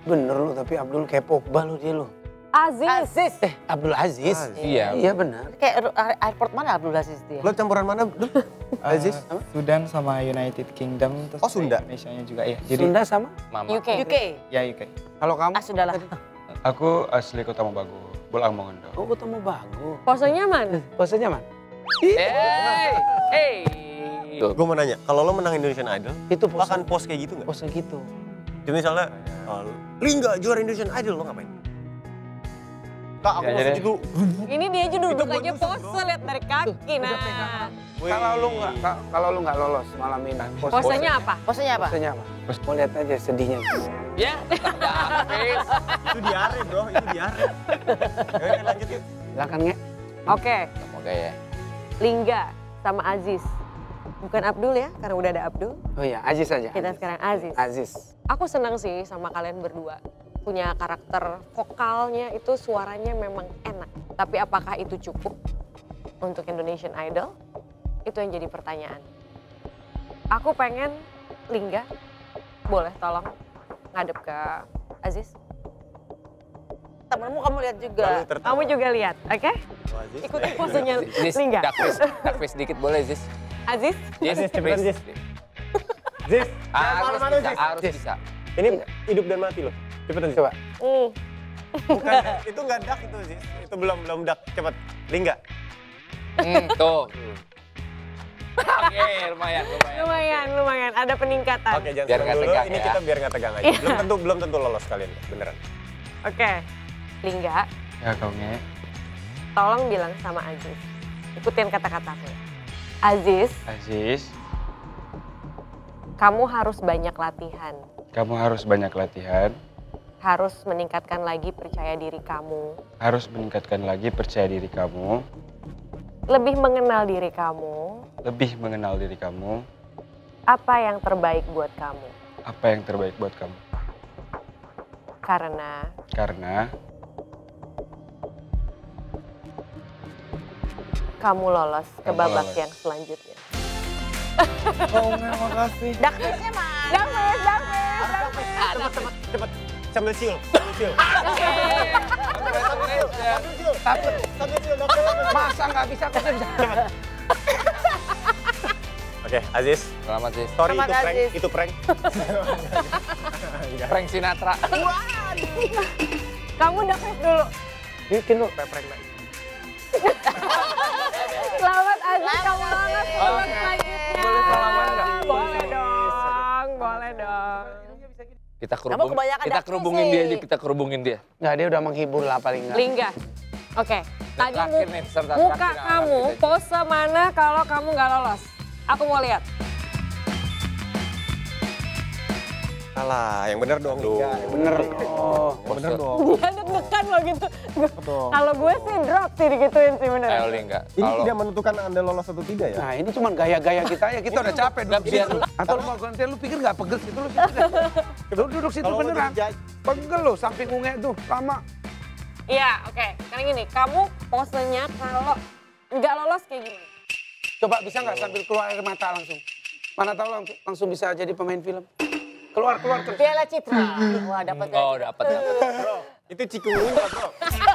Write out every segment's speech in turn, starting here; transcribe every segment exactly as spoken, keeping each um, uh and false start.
Bener lu, tapi Abdul kayak Pogba lu dia lu. Aziz. Aziz. Eh, Abdul Aziz. Aziz. Iya, iya benar. Kayak airport mana Abdul Aziz dia? Lo campuran mana, Abdul? Aziz? Uh, Sudan sama United Kingdom. Terus Oh, Sunda? Indonesia-nya juga ya. Jadi, Sunda sama? Mama. U K. U K. ya U K. Kalau kamu? Ah, sudahlah. Aku asli Kota Mobagu, Bolang Mongondo. Oh, ketemu bagus. Posenya mana? Posenya mana? Hey, hey. Gue mau nanya, kalau lo menang Indonesian Idol, Itu lo akan post kayak gitu nggak? Pose gitu. Jadi misalnya, oh, Lingga juara Indonesian Idol, lo ngapain? Kak, aku Ya, mau jadi- dulu. Ini dia aja duduk Itu aja bagus, pose, bro. lihat dari kaki. Nah, Kalau lu nggak kalau lu nggak lolos malam ini, pose- posenya apa? Posenya apa? posenya apa? Mau lihat aja sedihnya. Ya, habis. Itu diare bro, itu diare. Ya udah lanjut yuk. Silakan nge. Oke, Semoga ya. Lingga sama Aziz. Bukan Abdul ya, karena udah ada Abdul. Oh iya, Aziz aja. Kita sekarang Aziz. Aziz. Aku senang sih sama kalian berdua. Punya karakter vokalnya itu suaranya memang enak. Tapi apakah itu cukup untuk Indonesian Idol? Itu yang jadi pertanyaan. Aku pengen Lingga, boleh tolong ngadep ke Aziz? Temenmu kamu lihat juga. Lalu tertawa. Kamu juga lihat, oke? Oh, Aziz. Ikutin posenya Ziz, Lingga. dakvis, dakvis sedikit boleh, Ziz. Aziz? Ziz, cepetan, Ziz. Ziz, Harus mana-mana, bisa, Ziz. harus Ziz. bisa. ini hidup dan mati loh. Cepetan Ziz. Coba. Hmm. Bukan, itu nggak dak itu Ziz. Itu belum belum dak. Cepet. Lingga. Hmm, tuh. Oke, lumayan, lumayan. Lumayan, lumayan. Ada peningkatan. Oke, jangan Biar senang nggak dulu. tegang Ini ya. kita biar nggak tegang aja. Iya. Belum tentu belum tentu lolos kalian, beneran. Oke. Lingga, Ya kau nge. tolong bilang sama Aziz. Ikutin kata-kataku. Aziz, Aziz, kamu harus banyak latihan. kamu harus banyak latihan, Harus meningkatkan lagi percaya diri kamu. harus meningkatkan lagi percaya diri kamu, Lebih mengenal diri kamu. lebih mengenal diri kamu, Apa yang terbaik buat kamu. apa yang terbaik buat kamu. Karena Karena kamu lolos ke Kamu babak lolos. yang selanjutnya. Oh, makasih. Dakvisnya mana? Davis, Davis, Davis. Cepet, cepet, cepet. Sambil siul, sambil siul. Sambil siul. Takut. Sambil siul, dokter. Masa nggak bisa? Aku bisa. Oke, Aziz. Selamat, Ziz. Sorry Selamat, itu prank, Aziz. itu prank. Frank Sinatra. Kamu Davis dulu. Bikin lu. Prank lagi. Selamat Aziz, kamu lolos ke babak selanjutnya. Boleh salaman nggak? Boleh dong, boleh dong. Kita kerubung, kebanyakan kita dakvis kerubungin sih. dia aja, kita kerubungin dia. Nggak, dia udah menghibur lah paling nggak. Lingga, oke. Tadi terakhir mu- nih, peserta muka terakhir yang kamu akan kita- pose mana kalau kamu nggak lolos? Aku mau lihat. Alah, yang bener dong. Duh. Bener. Oh. Bener dong. Dia deg-degan loh gitu. Kalau gue sih drop sih digituin sih bener. Ayo, Lingga. Ini Kalau tidak menentukan Anda lolos atau tidak ya? Nah ini cuma gaya-gaya kita ya, kita udah capek nggak duduk biar situ. Atau lu mau gantian, lu pikir nggak pegel situ lu pikir nggak? Lu duduk situ Kalau lo beneran. jadi judge, Pegel lu, samping unge tuh, lama. Iya, oke. Sekarang gini, kamu posenya kalau nggak lolos kayak gini. Coba bisa nggak sambil keluar air mata langsung? Mana tahu langsung, langsung bisa jadi pemain film. Keluar, keluar terus. Piala Citra. Wah, dapat oh dapat dapat. bro, itu cikungunya bro.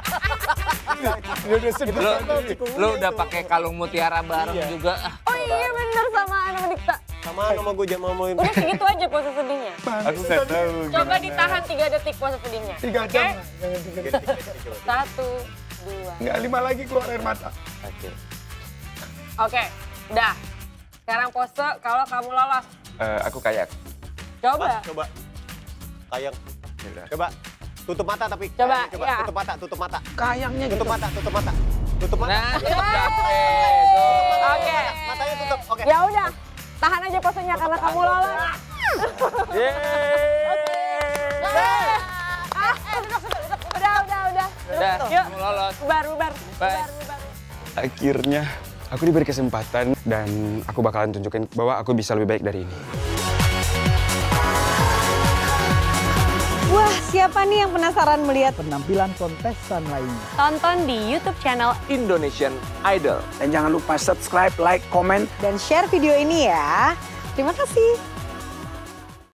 Lu, lu udah pakai kalung mutiara bareng juga. Ah, Oh iya bener sama Anu Dikta. Sama nama gue jangan mau Udah segitu aja pose sedihnya. aku nggak tahu. Coba ditahan tiga detik pose sedihnya. Tiga Oke? jam. Jangan tiga jam. Satu, dua. Nggak, lima lagi keluar air mata. Oke. Oke, dah. Sekarang pose kalau kamu lolos. Eh, aku kayak. Coba. Mas, coba. Kayang. Coba. Tutup mata tapi. Coba, Coba, ya. tutup mata, tutup mata. Kayangnya gitu. Tutup mata, tutup mata. Tutup mata. Nah, Tutup mata. Yeay, tuh. Oke. Matanya tutup. Oke. Ya udah. Tahan aja posenya karena kamu lolos. Ah, udah, udah, udah. Udah, Yuk. kamu lolos. Bubar, bubar. Bye. Bubar, bubar. Akhirnya aku diberi kesempatan dan aku bakalan tunjukin bahwa aku bisa lebih baik dari ini. Wah, siapa nih yang penasaran melihat penampilan kontestan lainnya. Tonton di YouTube channel Indonesian Idol. Dan jangan lupa subscribe, like, komen. dan share video ini ya? Terima kasih.